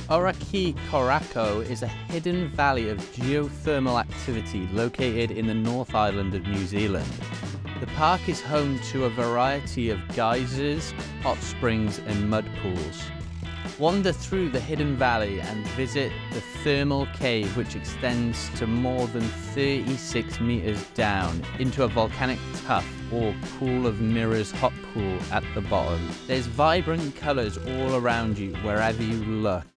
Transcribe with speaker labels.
Speaker 1: Orakei Korako is a hidden valley of geothermal activity located in the North Island of New Zealand. The park is home to a variety of geysers, hot springs and mud pools. Wander through the hidden valley and visit the thermal cave, which extends to more than 36 meters down into a volcanic tuff or pool of mirrors hot pool at the bottom. There's vibrant colors all around you wherever you look.